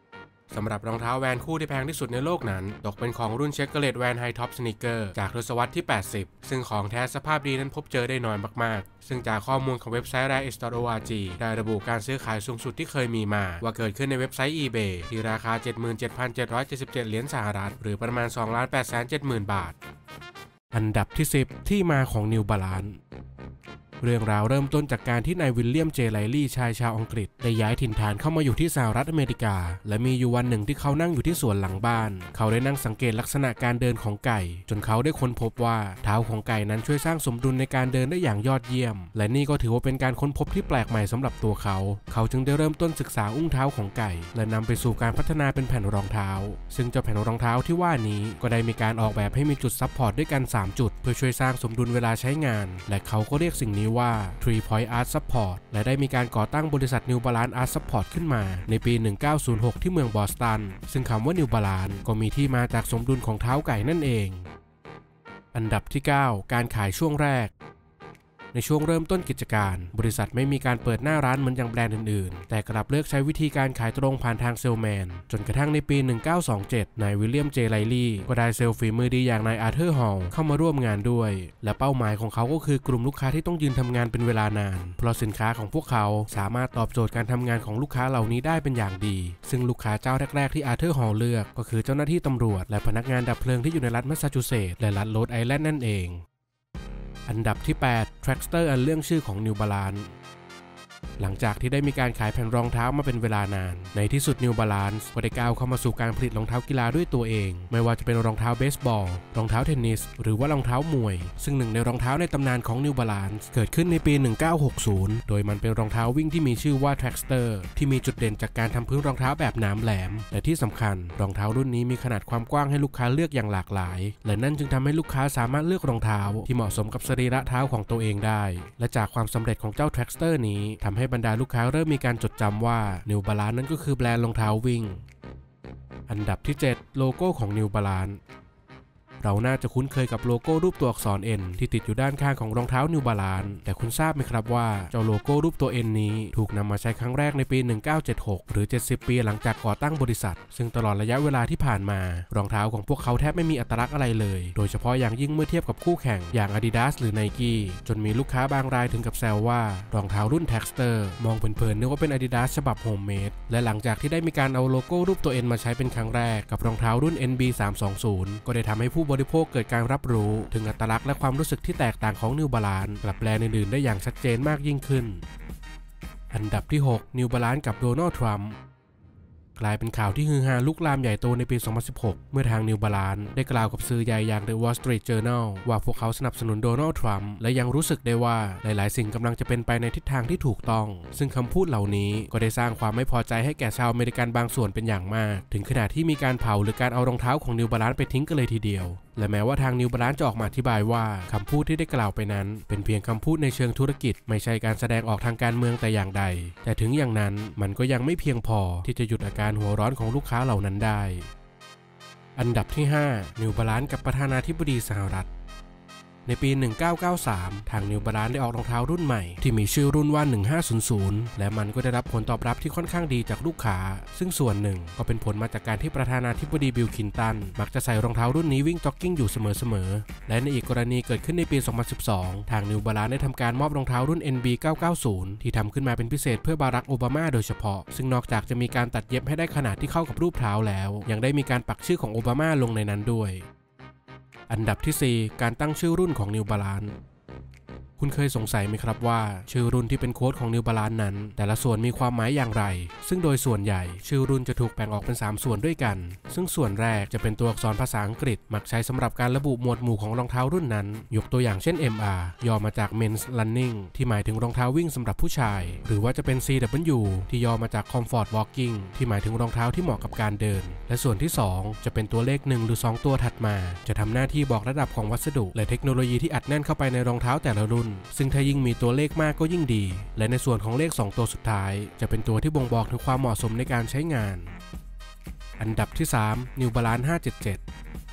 A: สำหรับรองเท้าแวนคู่ที่แพงที่สุดในโลกนั้นตกเป็นของรุ่นเชคเกอร์เลตแวนไฮท็อปสนิเกอร์จากทศวรรษที่แปดสิบซึ่งของแท้สภาพดีนั้นพบเจอได้น้อยมากๆซึ่งจากข้อมูลของเว็บไซต์ แรร์ เอ็กซ์ ดอท โอ อาร์ จี ได้ระบุการซื้อขายสูงสุดที่เคยมีมาว่าเกิดขึ้นในเว็บไซต์ eBay ที่ราคา เจ็ดหมื่นเจ็ดพันเจ็ดร้อยเจ็ดสิบเจ็ด เหรียญสหรัฐหรือประมาณ สองล้านแปดแสนเจ็ดหมื่น บาทอันดับที่สิบที่มาของ New Balanceเรื่องราวเริ่มต้นจากการที่นายวิลเลียมเจไลลี่ชายชาวอังกฤษได้ย้ายถิ่นฐานเข้ามาอยู่ที่สหรัฐอเมริกาและมีอยู่วันหนึ่งที่เขานั่งอยู่ที่สวนหลังบ้านเขาได้นั่งสังเกตลักษณะการเดินของไก่จนเขาได้ค้นพบว่าเท้าของไก่นั้นช่วยสร้างสมดุลในการเดินได้อย่างยอดเยี่ยมและนี่ก็ถือว่าเป็นการค้นพบที่แปลกใหม่สำหรับตัวเขาเขาจึงได้เริ่มต้นศึกษาอุ้งเท้าของไก่และนำไปสู่การพัฒนาเป็นแผ่นรองเท้าซึ่งเจ้าแผ่นรองเท้าที่ว่านี้ก็ได้มีการออกแบบให้มีจุดซับพอร์ตด้วยกันสามจุดเพื่อช่วยสร้างสมดุลเวลาใช้งานและเขาก็เรียกสิ่งนี้ว่า three point Art Support และได้มีการก่อตั้งบริษัท New Balance Art Support ขึ้นมาในปี หนึ่งเก้าศูนย์หก ที่เมืองบอสตันซึ่งคำว่า New Balance ก็มีที่มาจากสมดุลของเท้าไก่นั่นเองอันดับที่เก้าการขายช่วงแรกในช่วงเริ่มต้นกิจการบริษัทไม่มีการเปิดหน้าร้านเหมือนอย่างแบรนด์อื่นๆแต่กลับเลือกใช้วิธีการขายตรงผ่านทางเซลแมนจนกระทั่งในปี หนึ่งเก้าสองเจ็ด นายวิลเลียมเจไลลี่ก็ได้เซลฝีมือดีอย่างนายอาร์เธอร์ฮอลล์เข้ามาร่วมงานด้วยและเป้าหมายของเขาก็คือกลุ่มลูกค้าที่ต้องยืนทำงานเป็นเวลานานเพราะสินค้าของพวกเขาสามารถตอบโจทย์การทำงานของลูกค้าเหล่านี้ได้เป็นอย่างดีซึ่งลูกค้าเจ้าแรกๆที่อาร์เธอร์ฮอลล์เลือกก็คือเจ้าหน้าที่ตำรวจและพนักงานดับเพลิงที่อยู่ในรัฐแมสซาชูเซตส์และรัฐโรดไอแลนด์นั่นเองอันดับที่แปด Trackster อันเรื่องชื่อของ New Balance หลังจากที่ได้มีการขายแผ่นรองเท้ามาเป็นเวลานานในที่สุด New Balance ก็ได้ก้าวเข้ามาสู่การผลิตรองเท้ากีฬาด้วยตัวเองไม่ว่าจะเป็นรองเท้าเบสบอลรองเท้าเทนนิสหรือว่ารองเท้ามวยซึ่งหนึ่งในรองเท้าในตำนานของ New Balance เกิดขึ้นในปี หนึ่งเก้าหกศูนย์ โดยมันเป็นรองเท้าวิ่งที่มีชื่อว่า Trackster ที่มีจุดเด่นจากการทำพื้นรองเท้าแบบหนามแหลมและที่สำคัญรองเท้ารุ่นนี้มีขนาดความกว้างให้ลูกค้าเลือกอย่างหลากหลายและนั่นจึงทำให้ลูกค้าสามารถเลือกรองเท้าที่เหมาะสมกับสรีระเท้าของตัวเองได้และจากความสำเร็จของเจ้า Trackster นี้ทำให้บรรดาลูกค้าเริ่มมีการจดจำว่า New Balance นั้นก็คือแบรนด์รองเท้าวิ่งอันดับที่เจ็ดโลโก้ของ New Balanceเราน่าจะคุ้นเคยกับโลโก้รูปตัวอักษร N ที่ติดอยู่ด้านข้างของรองเท้า New Balance แต่คุณทราบไหมครับว่าเจ้าโลโก้รูปตัว N นี้ถูกนำมาใช้ครั้งแรกในปี หนึ่งเก้าเจ็ดหก หรือ เจ็ดสิบ ปีหลังจากก่อตั้งบริษัทซึ่งตลอดระยะเวลาที่ผ่านมารองเท้าของพวกเขาแทบไม่มีอัตลักษณ์อะไรเลยโดยเฉพาะอย่างยิ่งเมื่อเทียบกับคู่แข่งอย่าง Adidas หรือ Nike จนมีลูกค้าบางรายถึงกับแซวว่ารองเท้ารุ่น Trackster มองเผินๆนึกว่าเป็น Adidas ฉบับโฮมเมดและหลังจากที่ได้มีการเอาโลโก้รูปตัว N มาใช้เป็นครั้งแรกกับรองเท้ารุ่น เอ็น บี สามสองศูนย์ ก็ได้ทำให้ผู้บริโภคเกิดการรับรู้ถึงอัตลักษณ์และความรู้สึกที่แตกต่างของ New Balance กับแบรนด์อื่นๆได้อย่างชัดเจนมากยิ่งขึ้นอันดับที่หก New Balance กับโดนัลด์ทรัมป์กลายเป็นข่าวที่ฮือฮาลุกลามใหญ่โตในปี สองพันสิบหก เมื่อทาง New Balance ได้กล่าวกับสื่อใหญ่อย่าง The Wall Street Journal ว่าพวกเขาสนับสนุนโดนัลด์ทรัมป์และยังรู้สึกได้ว่าหลายๆสิ่งกำลังจะเป็นไปในทิศทางที่ถูกต้องซึ่งคำพูดเหล่านี้ก็ได้สร้างความไม่พอใจให้แก่ชาวอเมริกันบางส่วนเป็นอย่างมากถึงขนาดที่มีการเผาหรือการเอารองเท้าของ New Balance ไปทิ้งกันเลยทีเดียวและแม้ว่าทาง New Balance จะออกมาอธิบายว่าคำพูดที่ได้กล่าวไปนั้นเป็นเพียงคำพูดในเชิงธุรกิจไม่ใช่การแสดงออกทางการเมืองแต่อย่างใดแต่ถึงอย่างนั้นมันก็ยังไม่เพียงพอที่จะหยุดอาการหัวร้อนของลูกค้าเหล่านั้นได้อันดับที่ห้า New Balance กับประธานาธิบดีสหรัฐในปี หนึ่งเก้าเก้าสาม ทาง New Balance ได้ออกรองเท้ารุ่นใหม่ที่มีชื่อรุ่นว่า หนึ่งห้าศูนย์ศูนย์ และมันก็ได้รับผลตอบรับที่ค่อนข้างดีจากลูกค้าซึ่งส่วนหนึ่งก็เป็นผลมาจากการที่ประธานาธิบดีบิลคินตันมักจะใส่รองเท้ารุ่นนี้วิ่งจ็อกกิ้งอยู่เสมอๆและในอีกกรณีเกิดขึ้นในปี สองพันสิบสอง ทาง New Balance ได้ทำการมอบรองเท้ารุ่น เอ็น บี เก้าเก้าศูนย์ ที่ทำขึ้นมาเป็นพิเศษเพื่อบารักโอบามาโดยเฉพาะซึ่งนอกจากจะมีการตัดเย็บให้ได้ขนาดที่เข้ากับรูปเท้าแล้วยังได้มีการปักชื่อของโอบามาลงในนั้นด้วยอันดับที่สี่การตั้งชื่อรุ่นของ New Balance คุณเคยสงสัยไหมครับว่าชื่อรุ่นที่เป็นโค้ดของ New Balance นั้นแต่ละส่วนมีความหมายอย่างไรซึ่งโดยส่วนใหญ่ชื่อรุ่นจะถูกแบ่งออกเป็นสามส่วนด้วยกันซึ่งส่วนแรกจะเป็นตัวอักษรภาษาอังกฤษมักใช้สำหรับการระบุหมวดหมู่ของรองเท้ารุ่นนั้นยกตัวอย่างเช่น เอ็ม อาร์ ย่อมาจาก Men's Running ที่หมายถึงรองเท้าวิ่งสำหรับผู้ชายหรือว่าจะเป็น ซี ดับเบิลยู ที่ย่อมาจาก Comfort Walking ที่หมายถึงรองเท้าที่เหมาะกับการเดินและส่วนที่สองจะเป็นตัวเลขหนึ่งหรือสองตัวถัดมาจะทำหน้าที่บอกระดับของวัสดุและเทคโนโลยีที่อัดแน่นเข้าไปในรองเท้าแต่ละรุ่นซึ่งถ้ายิ่งมีตัวเลขมากก็ยิ่งดีและในส่วนของเลขสองตัวสุดท้ายจะเป็นตัวที่บ่งบอกถึงความเหมาะสมในการใช้งานอันดับที่สาม New Balance ห้าเจ็ดเจ็ด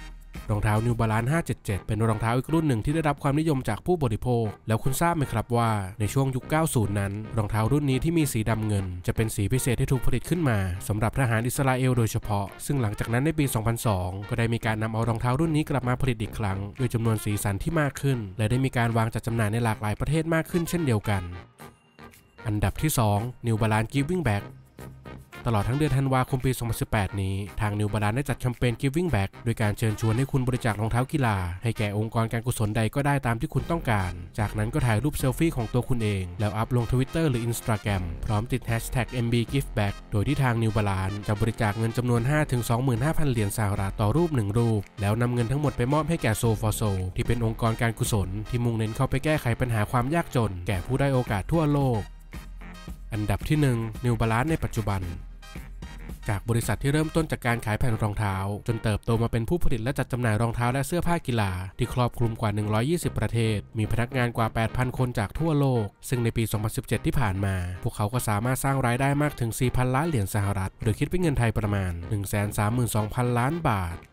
A: รองเท้า New Balance ห้าเจ็ดเจ็ดเป็นรองเท้าอีกรุ่นหนึ่งที่ได้รับความนิยมจากผู้บริโภคแล้วคุณทราบไหมครับว่าในช่วงยุค เก้าสิบ นั้นรองเท้ารุ่นนี้ที่มีสีดำเงินจะเป็นสีพิเศษที่ถูกผลิตขึ้นมาสำหรับทหารอิสราเอลโดยเฉพาะซึ่งหลังจากนั้นในปี สองพันสอง ก็ได้มีการนำเอารองเท้ารุ่นนี้กลับมาผลิตอีกครั้งด้วยจำนวนสีสันที่มากขึ้นและได้มีการวางจัดจำหน่ายในหลากหลายประเทศมากขึ้นเช่นเดียวกันอันดับที่สอง New Balance Giving Backตลอดทั้งเดือนธันวาคมปี สองพันสิบแปด นี้ทาง New Balance ได้จัดแคมเปญ Giving Back โดยการเชิญชวนให้คุณบริจาครองเท้ากีฬาให้แก่องค์กรการกุศลใดก็ได้ตามที่คุณต้องการจากนั้นก็ถ่ายรูปเซลฟี่ของตัวคุณเองแล้วอัพลง Twitter หรือ Instagram พร้อมติด แฮชแท็ก เอ็ม บี กิฟต์แบ็ก โดยที่ทาง New Balance จะบริจาคเงินจำนวน ห้าถึงสองหมื่นห้าพัน เหรียญสหรัฐต่อรูปหนึ่งรูปแล้วนำเงินทั้งหมดไปมอบให้แก่ Soul for Soul ที่เป็นองค์กรการกุศลที่มุ่งเน้นเข้าไปแก้ไขปัญหาความยากจนแก่ผู้ด้อยโอกาสทั่วโลกอันดับที่หนึ่ง New Balance ในปัจจุบันจากบริษัทที่เริ่มต้นจากการขายแผ่นรองเท้าจนเติบโตมาเป็นผู้ผลิตและจัดจำหน่ายรองเท้าและเสื้อผ้ากีฬาที่ครอบคลุมกว่าหนึ่งร้อยยี่สิบประเทศมีพนักงานกว่า แปดพัน คนจากทั่วโลกซึ่งในปี สองพันสิบเจ็ด ที่ผ่านมาพวกเขาก็สามารถสร้างรายได้มากถึง สี่พัน ล้านเหรียญสหรัฐหรือคิดเป็นเงินไทยประมาณ หนึ่งแสนสามหมื่นสองพัน ล้านบาท